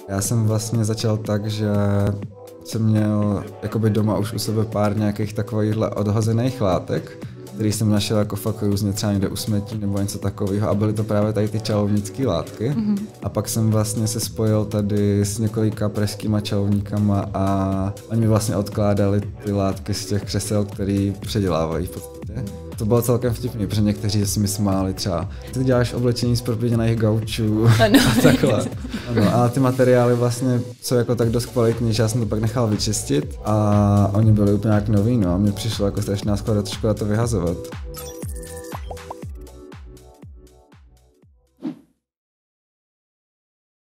Já jsem vlastně začal tak, že jsem měl jakoby doma už u sebe pár nějakých takovýchhle odhozených látek, který jsem našel jako fakt různě třeba někde u smetí nebo něco takového a byly to právě tady ty čalovnické látky. A pak jsem vlastně se spojil tady s několika pražskýma čalovníkama a oni mi vlastně odkládali ty látky z těch křesel, který předělávají v podstatě. To bylo celkem vtipný, protože někteří si mi smáli třeba, ty děláš oblečení z propěděných gaučů a takhle. Ano, a ty materiály vlastně jsou jako tak dost kvalitní, že já jsem to pak nechal vyčistit a oni byli úplně jak nový, no a mně přišlo jako strašná škoda to vyhazovat.